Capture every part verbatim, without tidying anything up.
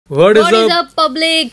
What is What is up? up, public?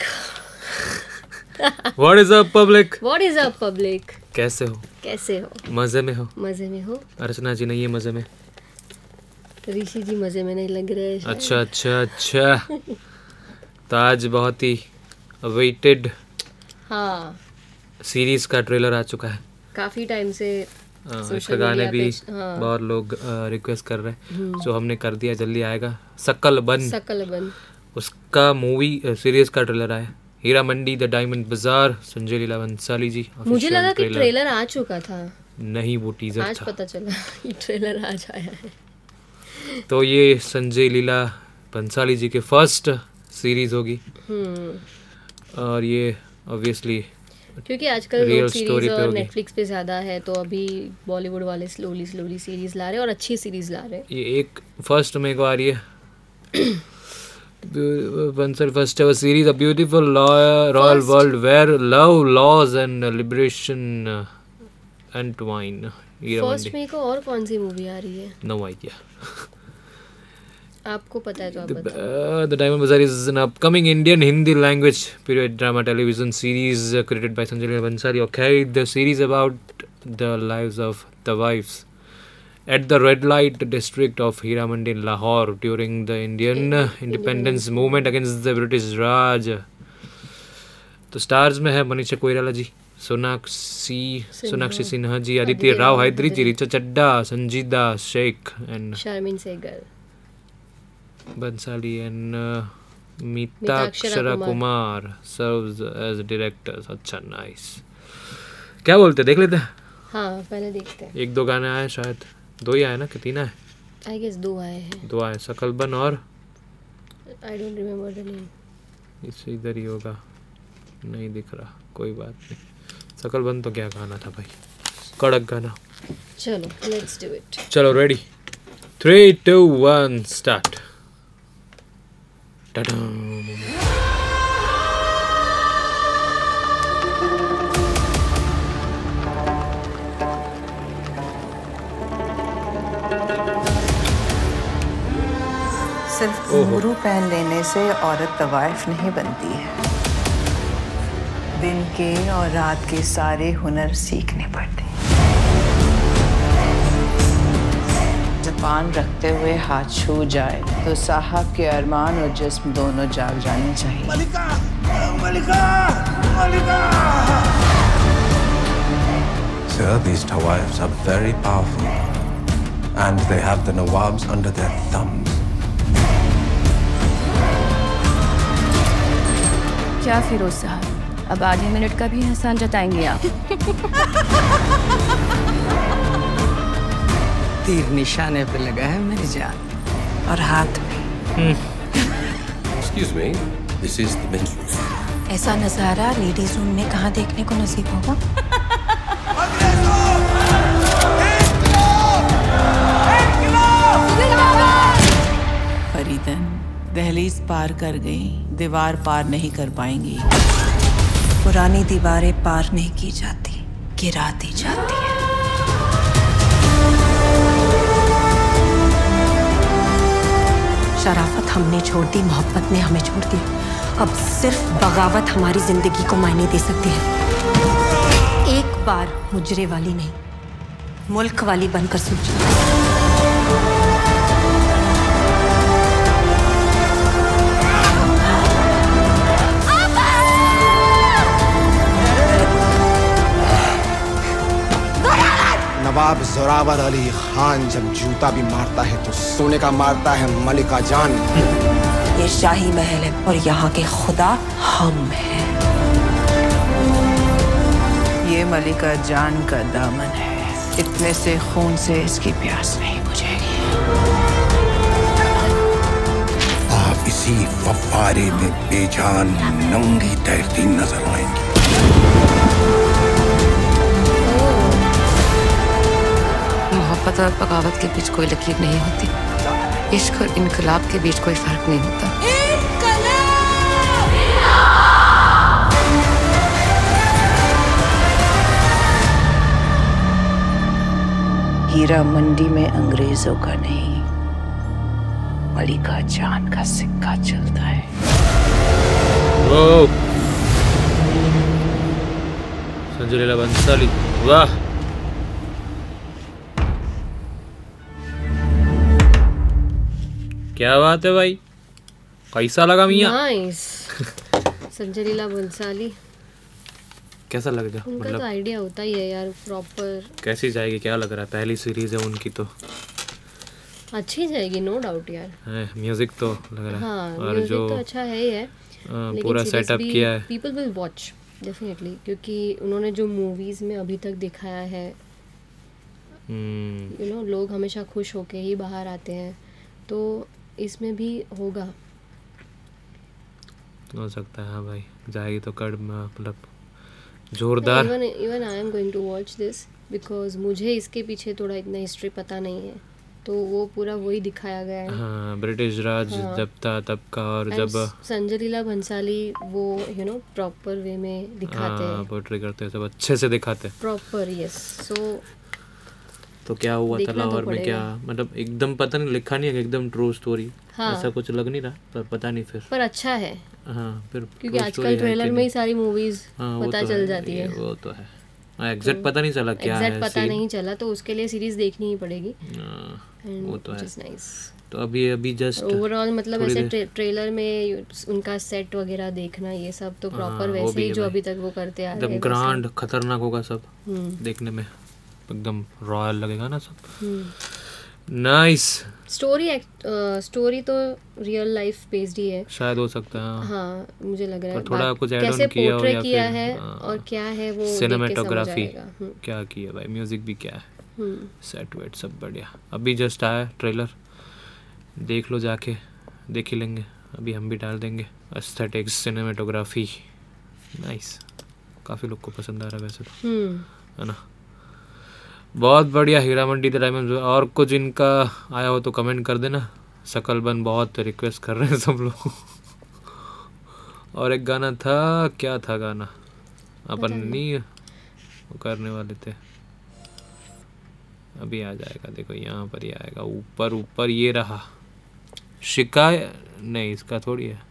What is up, public? What is up, public? कैसे हो? कैसे हो? मजे में हो? मजे में हो? अर्चना जी नहीं है मजे में? ऋषि जी मजे में नहीं लग रहे हैं शायद। अच्छा अच्छा अच्छा। तो आज बहुत ही अवेटेड हाँ, सीरीज का ट्रेलर आ चुका है। काफी टाइम से हाँ, सोशल इसका गाने मीडिया भी पे, हाँ। बहुत लोग रिक्वेस्ट कर रहे हैं, जो हमने कर दिया, जल्दी आएगा। सकल बन, सकल बन। उसका मूवी सीरीज का ट्रेलर आया। हीरा मंडी, द डायमंड बाजार, संजय लीला भंसाली जी। मुझे लगा कि ट्रेलर ट्रेलर आ चुका था, नहीं, वो टीजर आज था। पता चला ये ट्रेलर आज आया है। तो ये संजय लीला भंसाली जी के फर्स्ट सीरीज होगी, हम्म, और ये ऑब्वियसली क्योंकि आजकल Real लोग story सीरीज पे और होगी। नेटफ्लिक्स पे ज्यादा है, तो अभी बॉलीवुड वाले स्लोली स्लोली सीरीज ला रहे हैं और अच्छी सीरीज ला रहे हैं। ये एक फर्स्ट में को आ रही है। Bansal first ever series, a beautiful royal world where love, laws and liberation entwine. First में को और कौन सी मूवी आ रही है? No idea. आपको पता है तो आप बताओ। The Diamond Bazaar is an upcoming Indian Hindi language period drama television series uh, created by Sanjay Leela Bhansali. Okay, the series about the lives of the wives at the red light district of Hira Mandi in Lahore during the Indian uh, independence movement against the British Raj. तो stars में है मनीषा कोइराला जी, सोनाक्षी सोनाक्षी सिन्हा जी, आदित्य राव हैदरी जी, Richa Chadha, Sanjeeda Shaikh and Sharmin Segal, Bansali and uh, Mitakshara Kumar serves as directors. अच्छा, nice. क्या बोलते, देख लेते हैं? हाँ, पहले देखते हैं। एक दो गाने आए शायद, दो ही आए ना कि तीन आए? आई गेस दो आए हैं। दो आए, सकलबन और I don't remember the name. इससे इधर ही होगा, नहीं दिख रहा, कोई बात नहीं। सकलबन तो क्या गाना था भाई, कड़क गाना। चलो लेट्स डू इट। चलो ready, three two one start. सिर्फ घुंघरू पहन लेने से औरत तवाइफ नहीं बनती है, दिन के और रात के सारे हुनर सीखने पड़ते हैं। जबान रखते हुए हाथ छू जाए तो साहब के अरमान और जिस्म दोनों जाग जाने चाहिए। मलिका, मलिका, मलिका। Sir, these Tawaifs are very powerful, and they have the Nawabs under their thumbs. क्या फिरोज साहब, अब आधे मिनट का भी एहसान जताएंगे आप? तीर निशाने पे लगा है मेरी जान, और हाथ में। Excuse me, this is the men's room. ऐसा नजारा लेडीज रूम में कहाँ देखने को नसीब होगा? फरीदन दहलीज पार कर गई, दीवार पार नहीं कर पाएंगी। पुरानी दीवारें पार नहीं की जाती, गिरा दी जाती है। शराफत हमने छोड़ दी, मोहब्बत ने हमें छोड़ दी। अब सिर्फ बगावत हमारी जिंदगी को मायने दे सकती है। एक बार मुजरे वाली नहीं, मुल्क वाली बनकर सोचिए। नवाब जोरावर अली खान जब जूता भी मारता है तो सोने का मारता है मलिका जान। ये शाही महल है और यहाँ के खुदा हम हैं। ये मलिका जान का दामन है, इतने से खून से इसकी प्यास नहीं बुझेगी। आप इसी फव्वारे में बेजान नंगी तैरती नजर आएंगी। मोहब्बत और बगावत के बीच कोई लकीर नहीं होती, इश्क और इनकलाब के बीच कोई फर्क नहीं होता। हीरा मंडी में अंग्रेजों का नहीं, मलिका जान का सिक्का चलता है। ओह संजय लीला बंसाली, वाह। क्या बात है भाई, कैसा लगा मियां? नाइस। संजय लीला बंसाली कैसा लग गया? उनका मतलब तो आइडिया होता ही है यार प्रॉपर। कैसी जाएगी, क्या लग रहा है? पहली सीरीज है उनकी तो अच्छी जाएगी नो डाउट यार। है, म्यूजिक तो लग रहा है। हाँ और म्यूजिक जो तो अच्छा है ही है, आ, लेकिन पूरा सीरीज सेटअप भी किया है। पीपल विल वॉच डेफिनेटली, क्योंकि उन्होंने जो मूवीज में अभी तक दिखाया है, हम्म, यू नो लोग हमेशा खुश होके ही बाहर आते हैं, तो इसमें भी होगा। हो सकता है हाँ भाई, जाएगी तो कड़ मतलब जोरदार। Even even I am going to watch this because मुझे इसके पीछे थोड़ा इतना हिस्ट्री पता नहीं है, तो वो पूरा वही दिखाया गया है। हाँ, ब्रिटिश राज हाँ। जब था तब का, और And जब संजय लीला भंसाली वो यू नो प्रॉपर वे में दिखाते हाँ हैं, पोट्री करते हैं, सब अच्छे से दिखाते हैं। Proper yes. सो तो क्या हुआ था देखना तो लाहौर में, क्या मतलब एकदम पता नहीं, लिखा नहीं है कि एकदम ट्रू स्टोरी, हाँ। ऐसा कुछ लग नहीं रहा, पर पता नहीं फिर। पर अच्छा है हाँ फिर क्योंकि true story आजकल है ट्रेलर कि में ही नहीं? सारी मूवीज हाँ, वो पता तो चल है, जाती ये है। वो तो है। हाँ एग्जैक्ट पता नहीं चला क्या है एग्जैक्ट पता scene। नहीं चला, तो उसके लिए सीरीज देखनी ही पड़ेगी। हाँ, एंड वो तो व्हिच है। Is nice. तो अभी अभी जस्ट ओवरऑल मतलब थोड़ी ऐसे देर- ट्रे, ट्रेलर में उनका सेट वगैरह देखना, ये सब तो हाँ, प्रॉपर वो वैसे भी ही है जो भाई। अभी तक वो करते आ रहे एकदम हैं ग्रांड खतरनाक होगा सब, हम्म देखने में एकदम रॉयल लगेगा ना सब। हम्म। नाइस, स्टोरी स्टोरी तो रियल लाइफ बेस्ड ही है। शायद हो सकता है हाँ। हाँ मुझे लग रहा है पर थोड़ा बात- कुछ add on कैसे किया हो पोर्ट्रे या किया फिर, है हाँ। और क्या है वो देख के समझ सिनेमेटोग्राफी आएगा। हम्म, क्या की है भाई, म्यूजिक भी क्या है, हम्म। सेट वेट सब बढ़िया। अभी जस्ट आया ट्रेलर, देख लो जाके, देख ही लेंगे, अभी हम भी डाल देंगे। एस्थेटिक्स, सिनेमेटोग्राफी नाइस, काफ़ी लोग को पसंद आ रहा है वैसे तो, हम्म है ना। बहुत बढ़िया, हीरा मंडी द डायमंड। और कुछ इनका आया हो तो कमेंट कर देना। शकल बन बहुत रिक्वेस्ट कर रहे हैं सब लोग। और एक गाना था, क्या था गाना, अपन नहीं वो करने वाले थे, अभी आ जाएगा, देखो यहाँ पर ही आएगा, ऊपर ऊपर ये रहा। शिकायत नहीं, इसका थोड़ी है,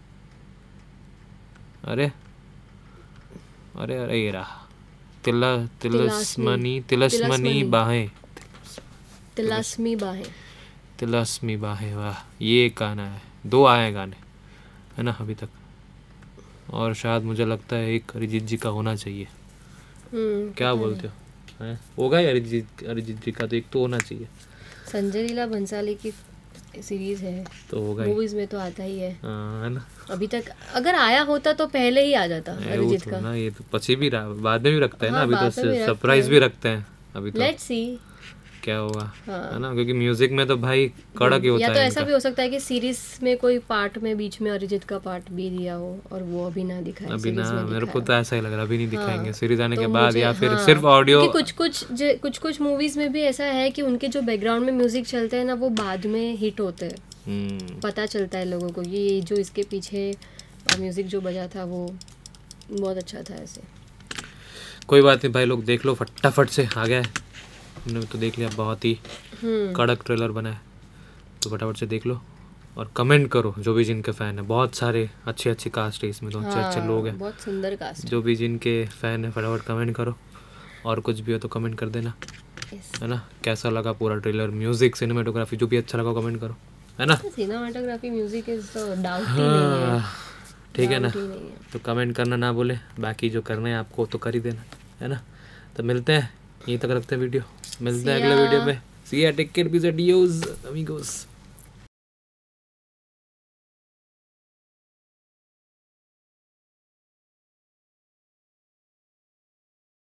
अरे अरे अरे ये रहा, तिला तिलस्मनी तिलस्मनी तिलस्मनी। बाहें, तिलस्मी बाहें। तिलस्मी बाहें, वाह ये गाना है। दो आए हैं गाने, है ना अभी तक, और शायद मुझे लगता है एक अरिजीत जी का होना चाहिए। हम्म क्या बोलते हो, हैं? होगा ही अरिजीत अरिजीत जी का तो एक तो होना चाहिए, संजय लीला भंसाली की सीरीज है, तो होगा ही, मूवीज में तो आता ही है। हाँ, है ना। अभी तक अगर आया होता तो पहले ही आ जाता ए, वो अरिजीत तो का। ना, ये तो पची भी रहा, बाद में भी रखता है ना, हाँ, अभी बाद में भी तो रखते सरप्राइज हैं। भी रखते हैं अभी तो, लेट्स सी क्या होगा, हाँ। है ना, क्योंकि म्यूजिक में तो भाई कड़क ही होता या तो है ऐसा इनका। भी हो सकता है कि सीरीज में कोई पार्ट में बीच में अरिजीत का पार्ट भी दिया हो और वो अभी ना दिखाए, अभी सीरीज ना, में मेरे को दिखाया तो हो। ऐसा ही लग रहा है, अभी नहीं दिखाएंगे, हाँ, सीरीज आने तो के बाद, मुझे- या फिर हाँ, सिर्फ ऑडियो। क्योंकि कुछ कुछ जो- कुछ कुछ मूवीज में भी ऐसा है कि उनके जो बैकग्राउंड में म्यूजिक चलते हैं ना, वो बाद में हिट होते हैं, हम्म, पता चलता है लोगों को कि ये जो इसके पीछे म्यूजिक जो बजा था वो बहुत अच्छा था। ऐसे कोई बात नहीं भाई, लोग देख लो फटाफट से, आ गया है, हमने तो देख लिया, बहुत ही हम्म कड़क ट्रेलर बना है, तो फटाफट से देख लो और कमेंट करो, जो भी जिनके फ़ैन है, बहुत सारे अच्छे अच्छे कास्ट है इसमें, तो अच्छे अच्छे हाँ, लोग हैं, बहुत सुंदर कास्ट। जो भी जिनके फ़ैन है फटाफट कमेंट करो, और कुछ भी हो तो कमेंट कर देना, Yes. है ना। कैसा लगा पूरा ट्रेलर, म्यूजिक, सिनेमेटोग्राफी, जो भी अच्छा लगा कमेंट करो, है ना। सिनेमाटोग्राफी म्यूजिक इज तो डाउट ही नहीं है, हाँ, ठीक है ना, doubt ही नहीं है। तो कमेंट करना ना बोले, बाकी जो करना है आपको तो कर ही देना, है ना। तो मिलते हैं, यहीं तक रखते हैं वीडियो, मिलते हैं See अगले ya. वीडियो में। सी या, टेक केयर, बी ज़ एडियोस अमीगोस।